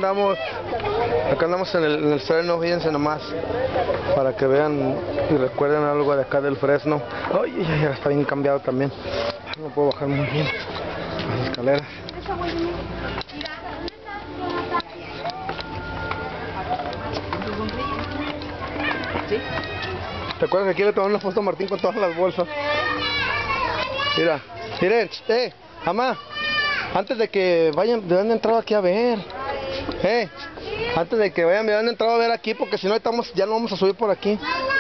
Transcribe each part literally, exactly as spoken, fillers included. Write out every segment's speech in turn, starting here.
andamos, acá andamos en el, en el Sereno, fíjense nomás, para que vean y recuerden algo de acá del Fresno. Ay, ya está bien cambiado también, no puedo bajar muy bien las escaleras. ¿Te acuerdas que quiere tomar una foto a Martín con todas las bolsas? Mira, miren, eh, mamá, antes de que vayan, de dónde entrado aquí a ver, eh, antes de que vayan, me han entrado a ver aquí, porque si no estamos, ya no vamos a subir por aquí.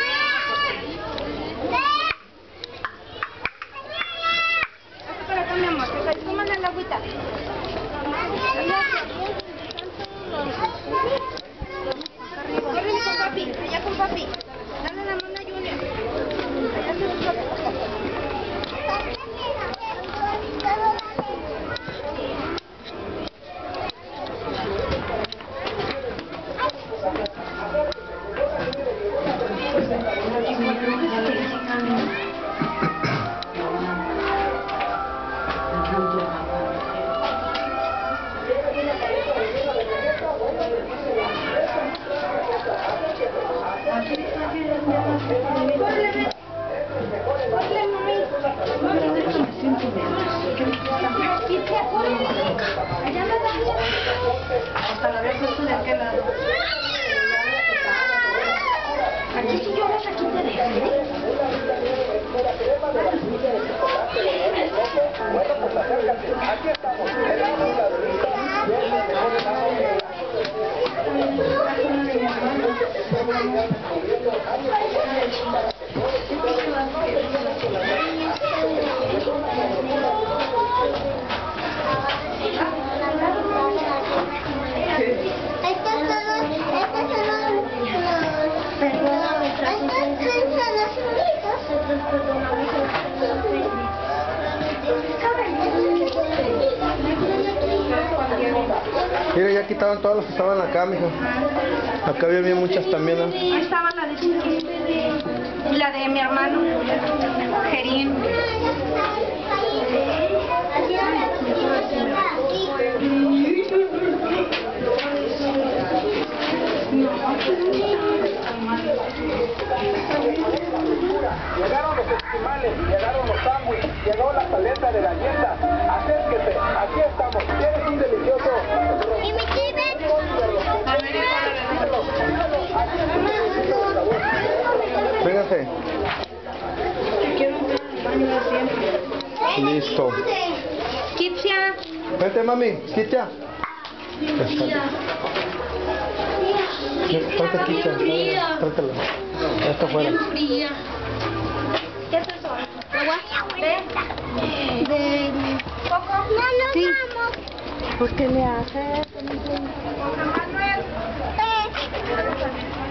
Por acá, mi amor, tómale la agüita. Corre con papi, allá con papi. Dale la mano a Junior. Allá se los papi. Hasta la vez esto de aquel lado. Aquí si lloras, aquí te dejan, ¿eh? Bueno, pues acércate. Aquí estamos. Mira, ya quitaron todas las que estaban acá, mija. Acá había bien muchas también, ¿no? Ahí estaba la de y la de mi hermano, Gerín. Llegaron los esquimales, llegaron los sándwiches, llegó la paleta de galletas. Acérquese, aquí estamos. ¿Quieres un delicioso? ¿Y mi chive? Véngase. Quiero un baño de siempre. Listo. Kitsia. Vente, mami, Kitia. Trata Kitia, trátala. Ya está afuera. Fría. ¿Qué es eso? ¿Agua? ¿De? ¿De coco? No, no, Sí. vamos. ¿Por qué le haces? Eh.